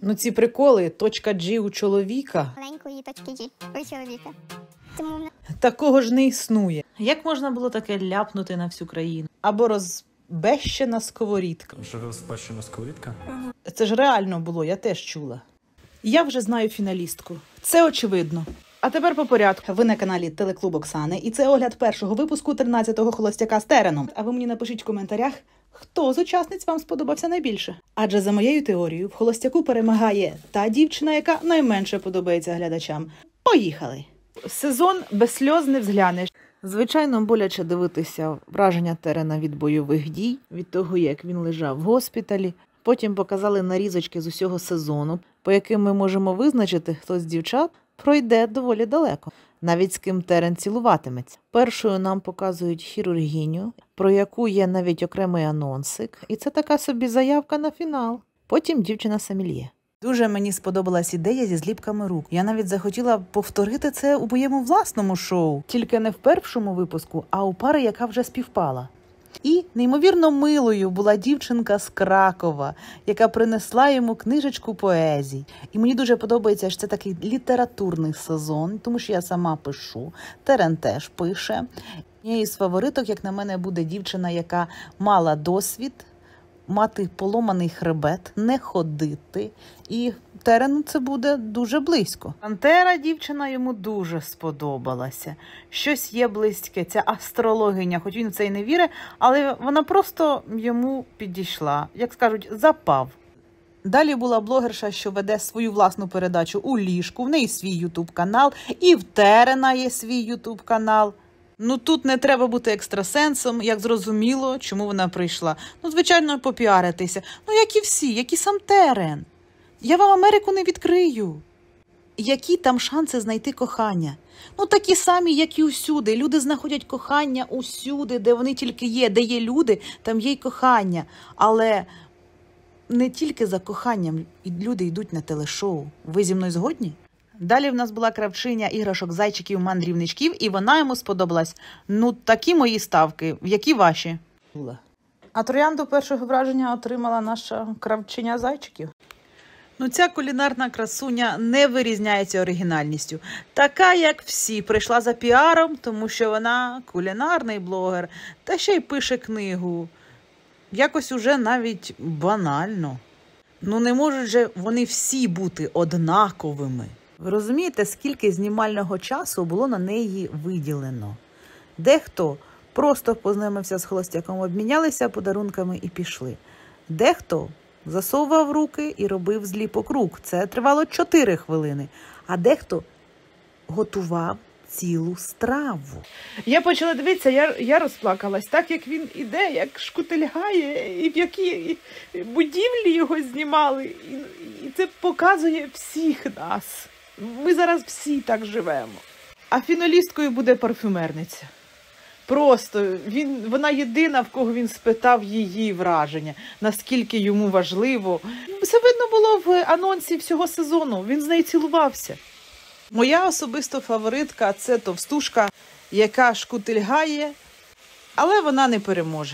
Ну ці приколи, точка G у чоловіка. Маленької точки G у чоловіка. Тому Такого ж не існує. Як можна було таке ляпнути на всю країну? Або розбещена сковорідка. Що розбещена сковорідка? Це ж реально було, я теж чула. Я вже знаю фіналістку. Це очевидно. А тепер по порядку. Ви на каналі Телеклуб Оксани, і це огляд першого випуску 13-го «Холостяка» з Тереном. А ви мені напишіть в коментарях, хто з учасниць вам сподобався найбільше. Адже за моєю теорією, в «Холостяку» перемагає та дівчина, яка найменше подобається глядачам. Поїхали! Сезон без сльоз не взглянеш. Звичайно, боляче дивитися враження Терена від бойових дій, від того, як він лежав в госпіталі. Потім показали нарізочки з усього сезону, по яким ми можемо визначити, хто з дівчат пройде доволі далеко. Навіть з ким Терен цілуватиметься. Першою нам показують хірургіню, про яку є навіть окремий анонсик. І це така собі заявка на фінал. Потім дівчина-сомельє. Дуже мені сподобалась ідея зі зліпками рук. Я навіть захотіла повторити це у моєму власному шоу. Тільки не в першому випуску, а у пари, яка вже співпала. І неймовірно милою була дівчинка з Кракова, яка принесла йому книжечку поезій. І мені дуже подобається, що це такий літературний сезон, тому що я сама пишу, Терен теж пише. Однією з фавориток, як на мене, буде дівчина, яка мала досвід, мати поломаний хребет, не ходити. І Терену це буде дуже близько. Пантера дівчина йому дуже сподобалася. Щось є близьке, ця астрологиня, хоч він в це й не вірить, але вона просто йому підійшла. Як скажуть, запав. Далі була блогерша, що веде свою власну передачу у ліжку, в неї свій ютуб-канал, і в Терена є свій ютуб-канал. Ну, тут не треба бути екстрасенсом, як зрозуміло, чому вона прийшла. Ну, звичайно, попіаритися. Ну, як і всі, як і сам Терен. Я вам Америку не відкрию. Які там шанси знайти кохання? Ну, такі самі, як і усюди. Люди знаходять кохання усюди, де вони тільки є. Де є люди, там є й кохання. Але не тільки за коханням люди йдуть на телешоу. Ви зі мною згодні? Далі в нас була кравчиня іграшок зайчиків-мандрівничків, і вона йому сподобалась. Ну, такі мої ставки. Які ваші? А троянду першого враження отримала наша кравчиня зайчиків. Ну, ця кулінарна красуня не вирізняється оригінальністю. Така, як всі, прийшла за піаром, тому що вона кулінарний блогер, та ще й пише книгу. Якось уже навіть банально. Ну, не можуть же вони всі бути однаковими. Ви розумієте, скільки знімального часу було на неї виділено? Дехто просто познайомився з холостяком, обмінялися подарунками і пішли. Дехто засовував руки і робив зліпок рук. Це тривало 4 хвилини. А дехто готував цілу страву. Я почала дивитися, я розплакалась. Так, як він іде, як шкутильгає, і в якій будівлі його знімали. І це показує всіх нас. Ми зараз всі так живемо. А фіналісткою буде парфюмерниця. Просто вона єдина, в кого він спитав її враження, наскільки йому важливо. Все видно було в анонсі всього сезону, він з нею цілувався. Моя особиста фаворитка – це товстушка, яка шкутильгає, але вона не переможе.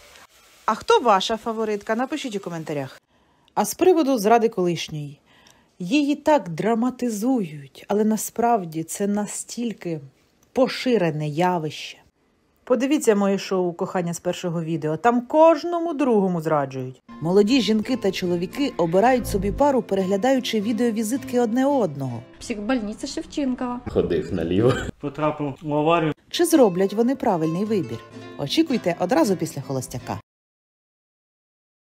А хто ваша фаворитка? Напишіть у коментарях. А з приводу зради колишньої. Її так драматизують, але насправді це настільки поширене явище. Подивіться моє шоу «Кохання з першого відео». Там кожному другому зраджують. Молоді жінки та чоловіки обирають собі пару, переглядаючи відеовізитки одне одного. Психбольниця Шевченкова. Ходив наліво. Потрапив в аварію. Чи зроблять вони правильний вибір? Очікуйте одразу після «Холостяка».